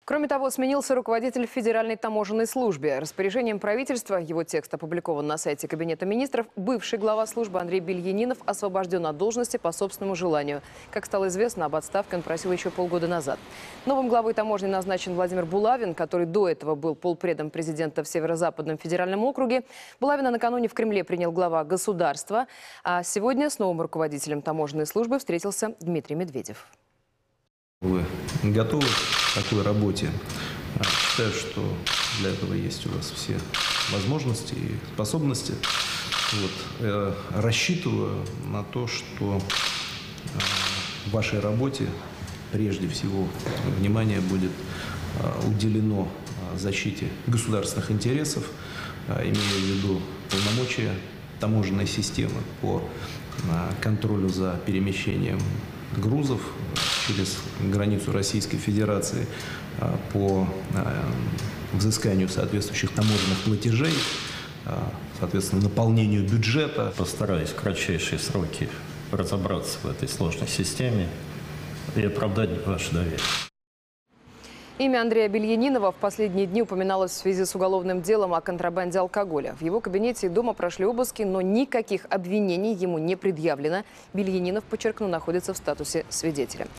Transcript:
Кроме того, сменился руководитель Федеральной таможенной службы. Распоряжением правительства, его текст опубликован на сайте Кабинета министров, бывший глава службы Андрей Бельянинов освобожден от должности по собственному желанию. Как стало известно, об отставке он просил еще полгода назад. Новым главой таможни назначен Владимир Булавин, который до этого был полпредом президента в Северо-Западном федеральном округе. Булавина накануне в Кремле принял глава государства, а сегодня с новым руководителем таможенной службы встретился Дмитрий Медведев. Вы готовы к такой работе? Считаю, что для этого есть у вас все возможности и способности. Рассчитываю на то, что в вашей работе прежде всего внимание будет уделено защите государственных интересов, имея в виду полномочия таможенной системы по контролю за перемещением грузов через границу Российской Федерации, по взысканию соответствующих таможенных платежей, соответственно, наполнению бюджета. Постараюсь в кратчайшие сроки разобраться в этой сложной системе и оправдать ваше доверие. Имя Андрея Бельянинова в последние дни упоминалось в связи с уголовным делом о контрабанде алкоголя. В его кабинете и дома прошли обыски, но никаких обвинений ему не предъявлено. Бельянинов, подчеркну, находится в статусе свидетеля.